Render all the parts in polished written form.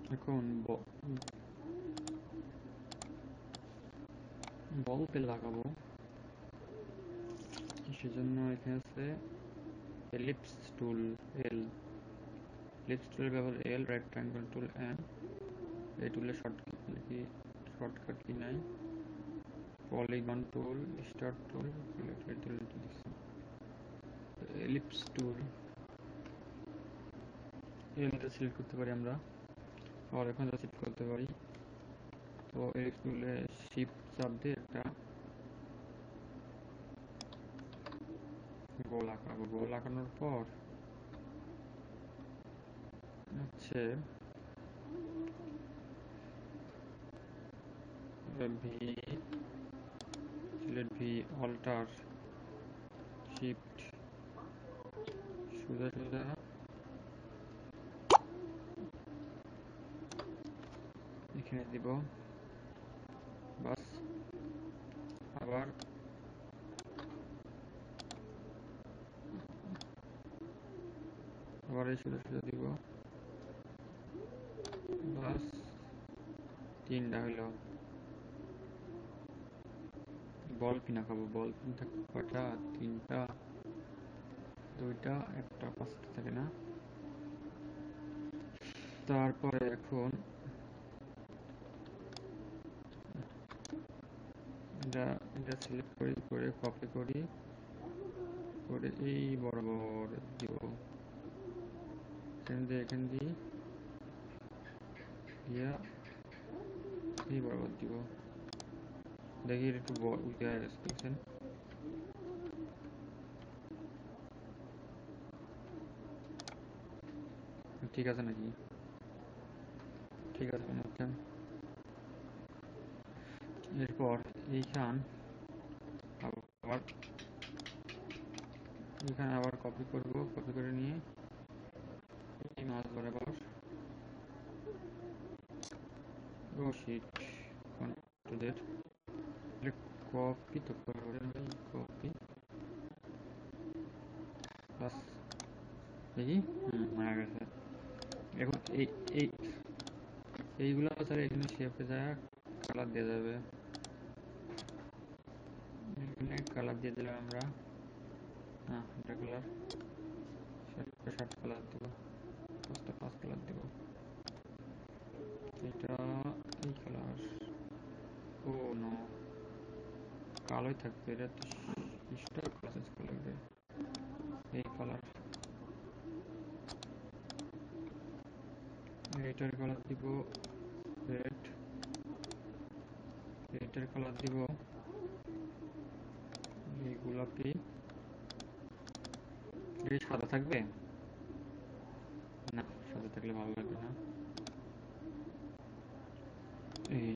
এখন ball pen লাগাবো, সেজন্য এখানে আছে এলিপস টুল, এল এলিপস টুলের ব্যবহার এল, রেক্ট্যাঙ্গল টুল এন। এই টুলের শর্টকাট কি নাই। Polygon tool, star tool, ellipse tool, এলটা সিলেক্ট করতে পারি আমরা, আর এখন সিলেক্ট করতে পারি। তো এলিপস টুলে শিফট চাপ দিয়ে একটা গোল আঁকাবো। গোল আঁকানোর পর হচ্ছে V, select V, alter shift সোজা সোজা এখানে দিব, বাস। আবার এই সোজা সোজা দিব, বাস। তিনটা হইল। বল পিন আঁকাবো। বল পিন থাকবে কয়টা? তিনটা, দুইটা, একটা, পাঁচটা থাকে না। তারপরে এখন এটা সিলেক্ট করি, করে কপি করি, করে এই বরাবর দিব, এখান দিয়ে দিয়া এই বরাবর দিব। দেখি একটু উল্টে হয়ে গেছে, দেখছেন? ঠিক আছে নাকি? ঠিক আছে মনে হচ্ছে। এরপর এইখান আবার এখানে আবার কপি করব, কপি করে নিয়ে এই মাছ বরাবর, ও শিট, কন্ট্রোলের কপি তো করে কপি, প্লাস দেখি মারা গেছে। এখন এইগুলো তাহলে এখানে শেপে যায় কালার দিয়ে যাবে। এখানে কালার দিয়ে দিলাম আমরা, এটা কালার, শার্ট কালার দেবো, পাঁচটা 5 কালার দেবো। এটা এই কালার, ও নো, কালোই থাকবে, এটা তো স্টার ক্লাসেস লাগবে। এই কালার, এটার কালার দিব রেড, এটার কালার দিব এই গোলাপি। এটা সাদা থাকবে না, সাদা থাকলে ভালো লাগবে না। এই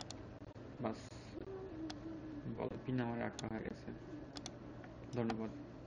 বাস, বল পিন আমার আঁকা হয়ে গেছে। ধন্যবাদ।